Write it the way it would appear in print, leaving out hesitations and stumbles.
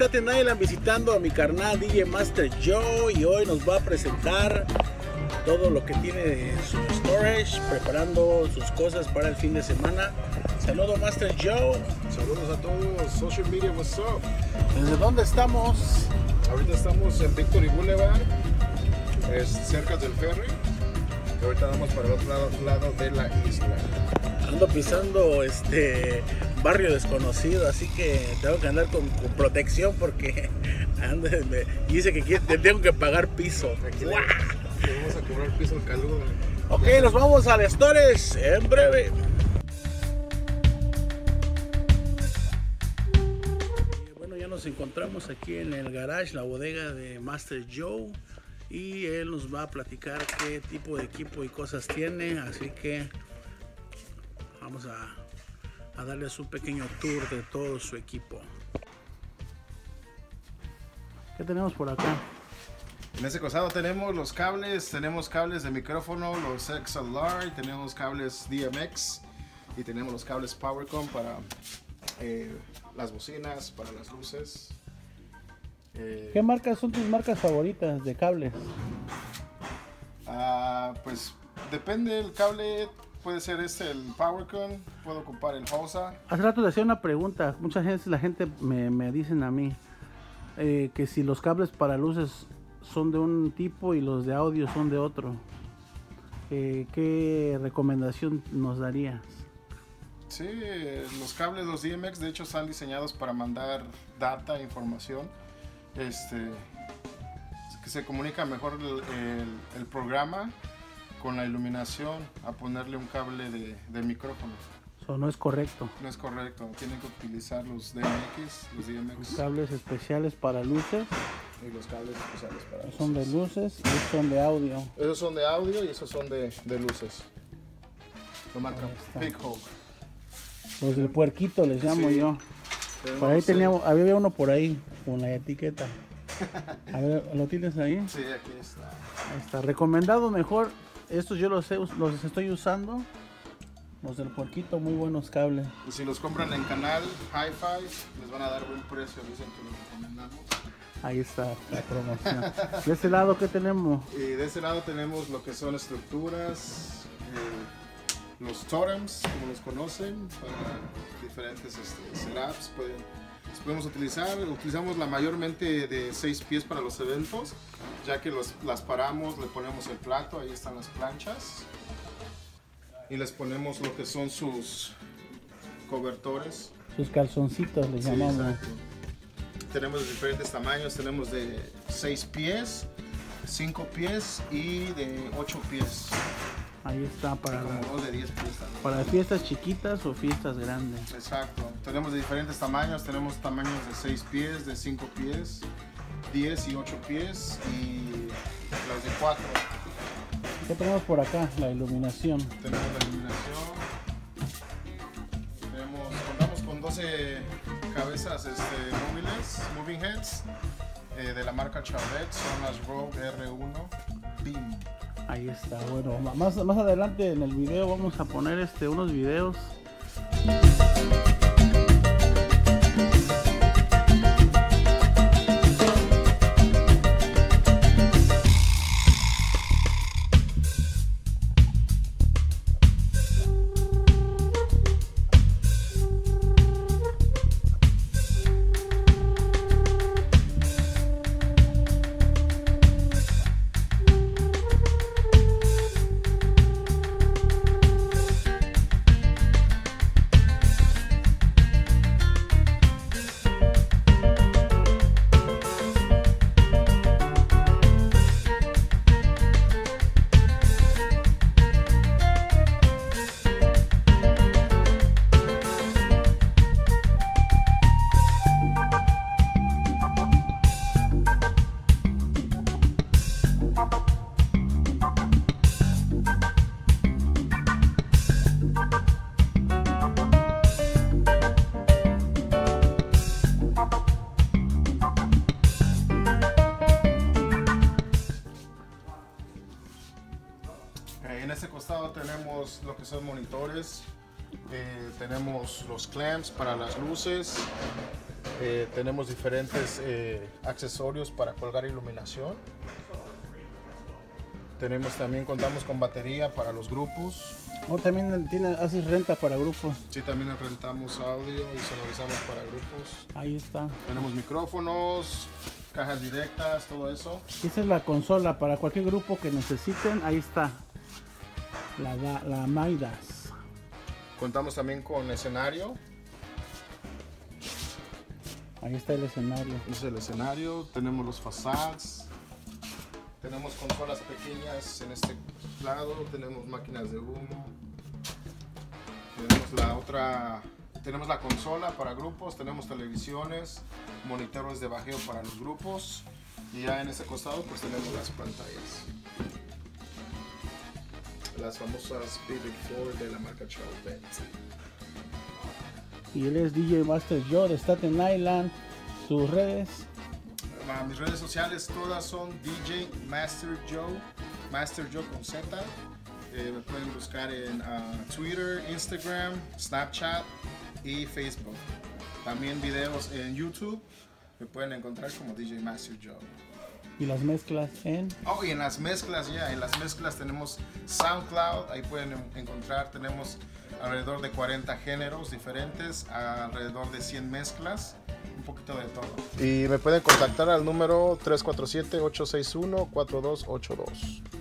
Staten Island visitando a mi carnal DJ Master Joe, y hoy nos va a presentar todo lo que tiene de su storage, preparando sus cosas para el fin de semana. Saludos Master Joe. Saludos a todos, social media, what's up? ¿Desde dónde estamos? Ahorita estamos en Victory Boulevard, es cerca del ferry. Y ahorita vamos para el otro lado de la isla. Ando pisando barrio desconocido, así que tengo que andar con protección porque dice que tengo que pagar piso. Aquí vamos a cobrar piso al caludo. Ok, nos vamos al storage en breve. Bueno, ya nos encontramos aquí en el garage, la bodega de Master Joe, y él nos va a platicar qué tipo de equipo y cosas tiene, así que vamos a darles un pequeño tour de todo su equipo. ¿Qué tenemos por acá? En este costado tenemos los cables, de micrófono, los XLR, tenemos cables DMX y tenemos los cables PowerCom para las bocinas, para las luces. ¿Qué marcas son tus marcas favoritas de cables? Pues depende del cable. Puede ser el PowerCon, puedo ocupar el Hosa. Hace rato le hacía una pregunta. La gente me dicen a mí que si los cables para luces son de un tipo y los de audio son de otro. ¿Qué recomendación nos darías? Sí, los cables, los DMX, de hecho están diseñados para mandar data, información. Que se comunica mejor el programa con la iluminación a ponerle un cable de micrófono. Eso no es correcto. No es correcto, tienen que utilizar los DMX, los DMX. Los cables especiales para luces. Y los cables especiales para luces. Son de luces y estos son de audio. Esos son de audio y esos son de luces. Lo marca Bighorn. Los del puerquito les llamo yo. Por ahí había uno por ahí con la etiqueta. A ver, ¿lo tienes ahí? Sí, aquí está. Ahí está. Recomendado mejor. Estos yo los estoy usando. Los del puerquito, muy buenos cables. Y si los compran en canal Hi-Fi, les van a dar buen precio. Dicen que los recomendamos. Ahí está la promoción. ¿De ese lado qué tenemos? Y de ese lado tenemos lo que son estructuras, los totems, como los conocen, para diferentes setups. Los podemos utilizar. Utilizamos mayormente de 6 pies para los eventos, ya que las paramos, le ponemos el plato, ahí están las planchas. Y les ponemos lo que son sus cobertores. Sus calzoncitos les llamamos. Exacto. Tenemos de diferentes tamaños, tenemos de 6 pies, 5 pies y de 8 pies. Ahí está para de 10 pies también. Para fiestas chiquitas o fiestas grandes. Exacto. Tenemos de diferentes tamaños, tenemos tamaños de 6 pies, de 5 pies, 10 y 8 pies y las de 4. ¿Qué tenemos por acá? La iluminación. Tenemos la iluminación. Contamos con 12 cabezas móviles, moving heads, de la marca Chevrolet, son las Rogue R1 Beam. Ahí está, bueno, más adelante en el video vamos a poner unos videos. En este costado tenemos lo que son monitores, tenemos los clamps para las luces, Tenemos diferentes accesorios para colgar iluminación. Contamos con batería para los grupos. También haces renta para grupos. Sí, también rentamos audio y sonorizamos para grupos. Ahí está. Tenemos micrófonos, cajas directas, todo eso. Esa es la consola para cualquier grupo que necesiten. Ahí está. La Midas. Contamos también con escenario. Ahí está el escenario. Este es el escenario. Tenemos los façades. Tenemos consolas pequeñas en este lado. Tenemos máquinas de humo. Tenemos la consola para grupos. Tenemos televisiones, monitores de bajeo para los grupos. Y ya en este costado pues tenemos las pantallas. Las famosas Big 4 de la marca Charles Benz. Y él es DJ Master Joe de Staten Island. Sus redes. Mis redes sociales todas son DJ Master Joe con Z. Me pueden buscar en Twitter, Instagram, Snapchat y Facebook. También videos en YouTube. Me pueden encontrar como DJ Master Joe. ¿Y las mezclas en? Y en las mezclas, en las mezclas tenemos SoundCloud, ahí pueden encontrar, tenemos alrededor de 40 géneros diferentes, alrededor de 100 mezclas, un poquito de todo. Y me pueden contactar al número 347-861-4282.